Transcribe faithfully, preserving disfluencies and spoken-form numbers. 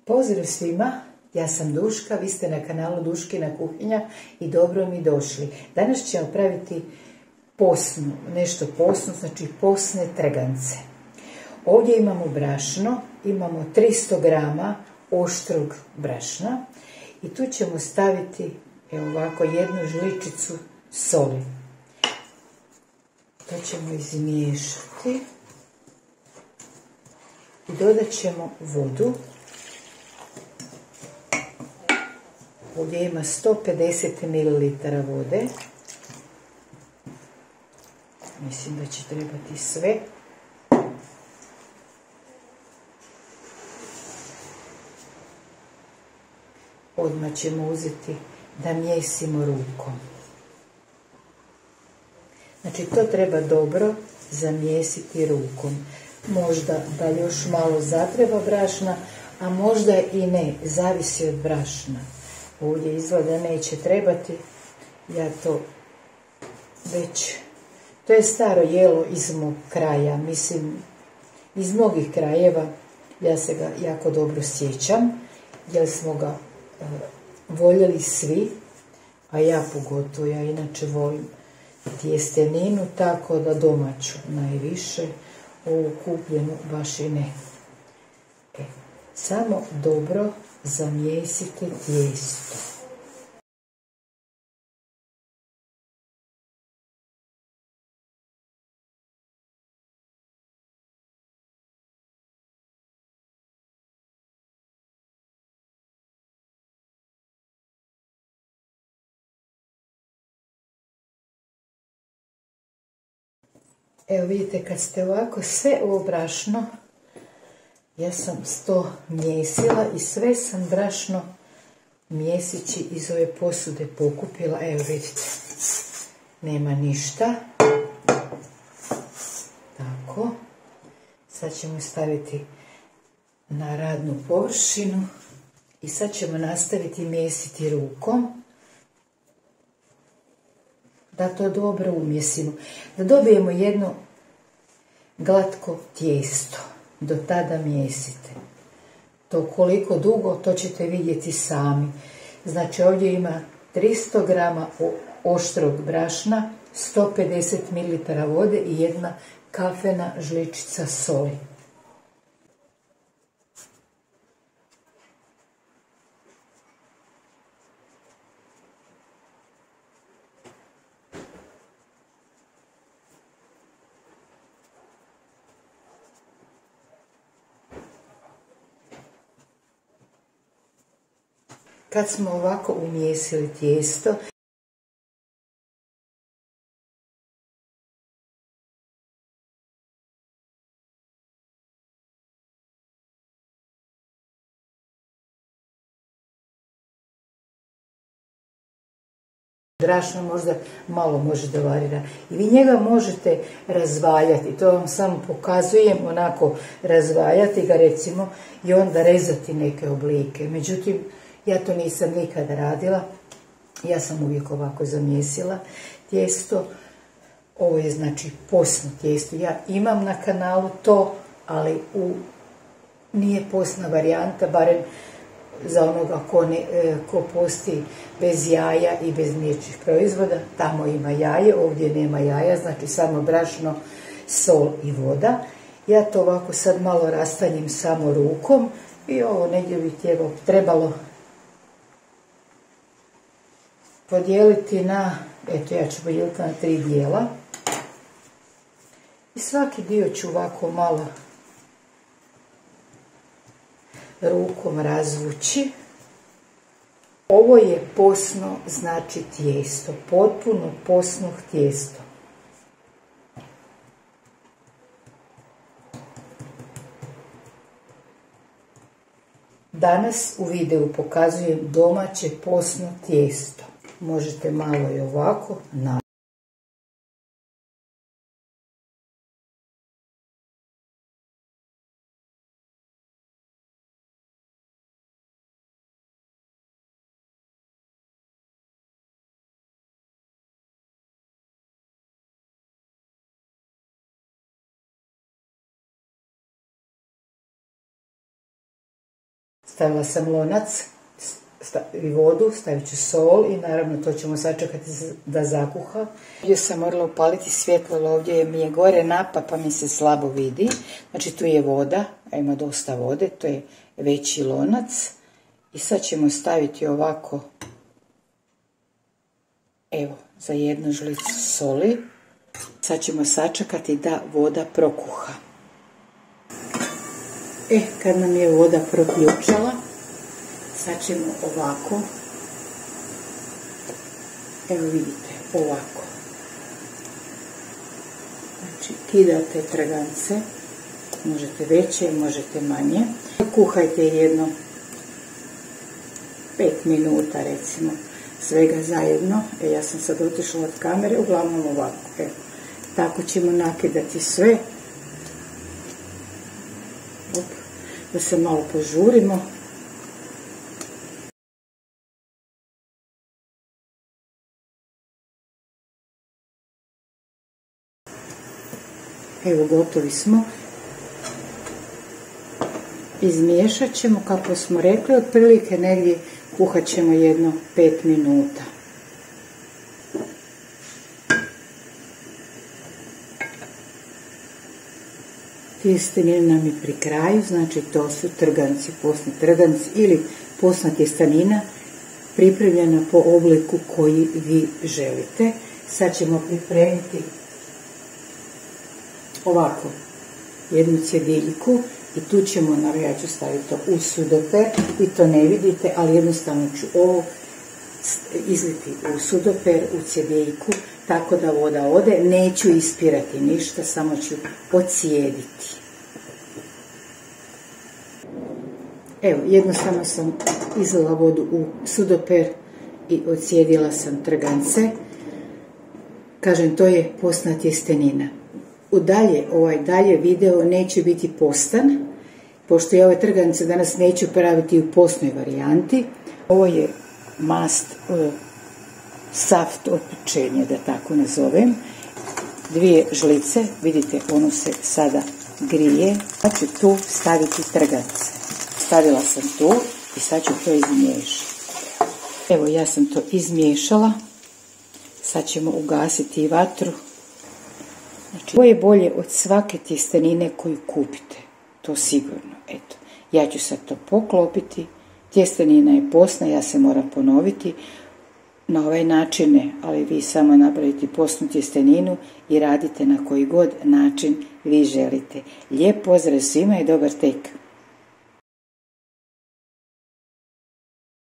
Pozdrav svima, ja sam Duška, vi ste na kanalu Duškina kuhinja i dobro mi došli. Danas ćemo praviti posnu, nešto posno, znači posne trgance. Ovdje imamo brašno, imamo tristo grama oštrog brašna i tu ćemo staviti evo ovako jednu žličicu soli. To ćemo izmiješati i dodat ćemo vodu. Ovdje ima sto pedeset mililitara vode. Mislim da će trebati sve. Odmah ćemo uzeti da mijesimo rukom. Znači to treba dobro zamijesiti rukom. Možda da još malo zatreba brašna, a možda i ne, zavisi od brašna. Ovdje izgleda neće trebati, ja to već, to je staro jelo iz mog kraja, mislim iz mnogih krajeva, ja se ga jako dobro sjećam, jer smo ga e, voljeli svi, a ja pogotovo, ja inače volim tjesteninu, tako da domaću najviše, ovu kupljenu baš i ne. E, samo dobro zamijesite tijesto. Evo vidite, kad ste ovako sve ovo brašno, ja sam to mijesila i sve sam brašno mjesići iz ove posude pokupila. Evo vidite, nema ništa. Tako. Sad ćemo staviti na radnu površinu i sad ćemo nastaviti mjesiti rukom. Da to dobro umjesimo. Da dobijemo jedno glatko tijesto. Do tada mijesite. To koliko dugo, to ćete vidjeti sami. Znači ovdje ima tristo grama oštrog brašna, sto pedeset mililitara vode i jedna kafena žličica soli. Kad smo ovako umjesili tijesto, brašno možda malo može da varira. I vi njega možete razvaljati, to vam samo pokazujem, onako razvaljati ga recimo i onda rezati neke oblike. Međutim, ja to nisam nikada radila, ja sam uvijek ovako zamijesila tijesto. Ovo je znači posno tijesto, ja imam na kanalu to, ali u, nije posna varijanta, barem za onoga ko, ne, ko posti bez jaja i bez mliječnih proizvoda. Tamo ima jaje, ovdje nema jaja, znači samo brašno, sol i voda. Ja to ovako sad malo rastanjim samo rukom i ovo negdje bi trebalo podijeliti na, eto ja ću podijeliti na tri dijela. I svaki dio ću ovako malo rukom razvući. Ovo je posno, znači tijesto, potpuno posno tijesto. Danas u videu pokazujem domaće posno tijesto. Možete malo i ovako na stavila sam lonac i vodu, stavit ću sol i naravno to ćemo sačekati da zakuha. Ovdje sam morala upaliti svjetlo, ali ovdje mi je gore napa pa mi se slabo vidi. Znači tu je voda, a ima dosta vode, to je veći lonac. I sad ćemo staviti ovako, evo, za jednu žlicu soli. Sad ćemo sačekati da voda prokuha. E, kad nam je voda proključala, sad ćemo ovako, evo vidite, ovako. Znači, kidate trgance, možete veće, možete manje. Kuhajte jedno pet minuta, recimo, svega zajedno. E, ja sam sad otišla od kamere, uglavnom ovako, evo. Tako ćemo nakidati sve. Op, da se malo požurimo. Evo, gotovi smo. Izmiješat ćemo, kako smo rekli, otprilike negdje kuhat ćemo jedno pet minuta. Tjestenina nam je pri kraju, znači to su trganci, posni trganci ili posna tjestenina pripremljena po obliku koji vi želite. Sad ćemo pripremiti ovako jednu cjediljku i tu ćemo, naravno ja ću staviti to u sudoper, vi to ne vidite, ali jednostavno ću ovo izliti u sudoper, u cjediljku, tako da voda ode, neću ispirati ništa, samo ću ocijediti. Evo, jednostavno sam izlila vodu u sudoper i ocijedila sam trgance. Kažem, to je postna tjestenina. U dalje, ovaj dalje video neće biti postan, pošto ja ove trgance danas neću praviti u postnoj varijanti. Ovo je mast, saft od pečenja, da tako nazovem. Dvije žlice, vidite, ono se sada grije. Sad ću tu staviti trgance. Stavila sam tu i sad ću to izmiješati. Evo, ja sam to izmiješala. Sad ćemo ugasiti vatru. Znači, ovo je bolje od svake tjestenine koju kupite. To sigurno. Eto, ja ću sad to poklopiti. Tjestenina je postna, ja se moram ponoviti. Na ovaj način ne, ali vi samo napravite postnu tjesteninu i radite na koji god način vi želite. Lijep pozdrav svima i dobar tek!